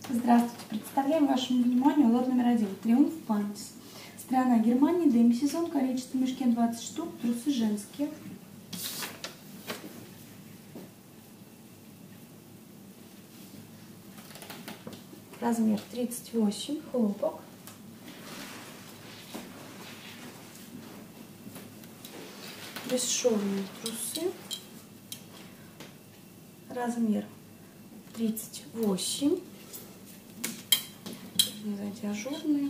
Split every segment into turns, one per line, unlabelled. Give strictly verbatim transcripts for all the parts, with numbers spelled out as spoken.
Здравствуйте! Представляем вашему вниманию лот номер один. Триумф Пантис. Страна Германия, демисезон, количество в мешке двадцать штук, трусы женские. Размер тридцать восемь, хлопок. Бесшовные трусы. Размер тридцать восемь. Сзади ажурные.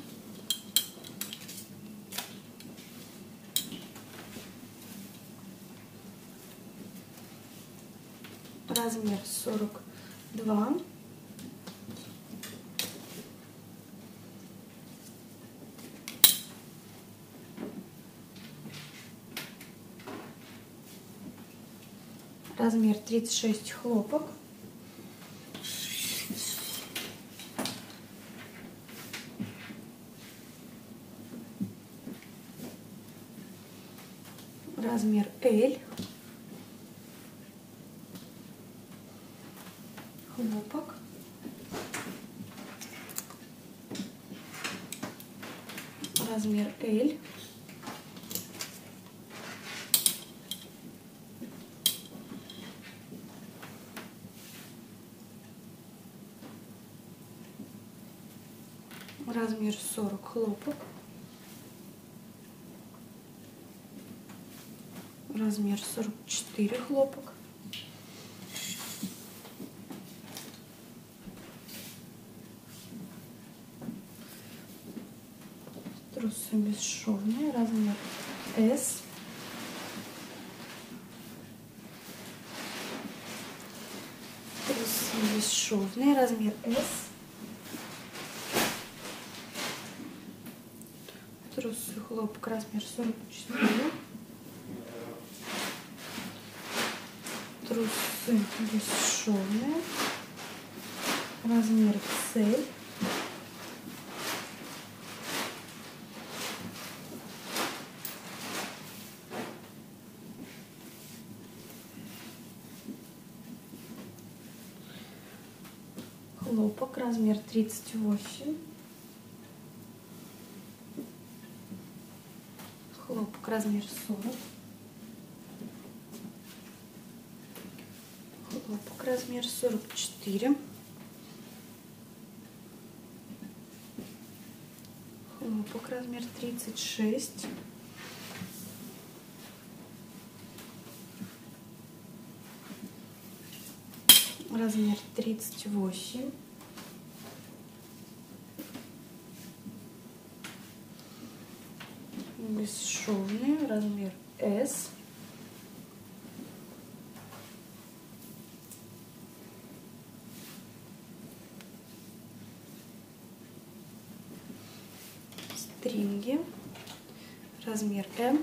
Размер сорок два. Размер тридцать шесть, хлопок. Размер L. Хлопок. Размер L. Размер сорок, хлопок. Размер сорок четыре, хлопок. Трусы бесшовные, размер S. Трусы бесшовные, размер S. Трусы хлопок, размер сорок четыре. Трусы бесшовные, размер C. Хлопок, размер тридцать восемь. Хлопок, размер сорок. Хлопок, размер сорок четыре. Хлопок, размер тридцать шесть. Размер тридцать восемь. Бесшовный, размер S. Стринги, размер M.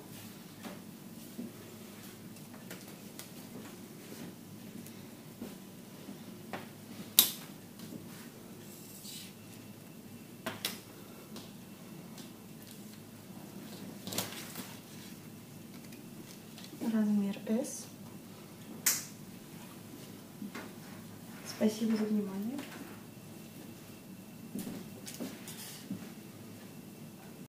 Размер S. Спасибо за внимание.